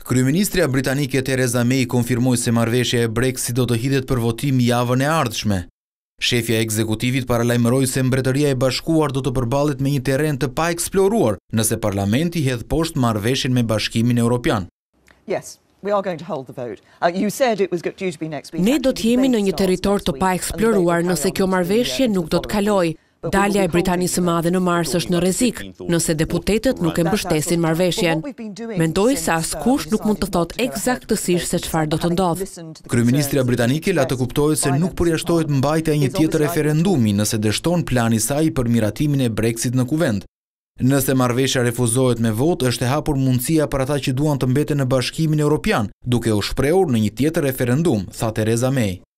Kryeministrja britanike Theresa May konfirmoi se marrëveshja e Brexit do të hidhet për votim javën e ardhshme. Shefja e ekzekutivit paralajmëroi se Mbretëria e Bashkuar do të përballet me një terren të paeksploruar nëse parlamenti hedh poshtë marrëveshjen me Bashkimin Evropian. Ne do të jemi në një territor të paeksploruar nëse kjo marrëveshje nuk do të kalojë. Dalja e Britanisë së Madhe në Mars është në rrezik, nëse deputetët nuk e mbështesin marrëveshjen. Mendoj se askush nuk mund të thotë eksaktësisht se çfarë do të ndodhë. Kryeministrja britanike la të kuptojë se nuk përjashtohet mbajtja e një tjetër referendumi nëse dështon plani i saj për miratimin e Brexit në kuvend. Nëse marrëveshja refuzohet me votë, është e hapur mundësia për ata që duan të mbeten në Bashkimin Evropian, duke u shprehur në një tjetër referendum, tha Theresa May.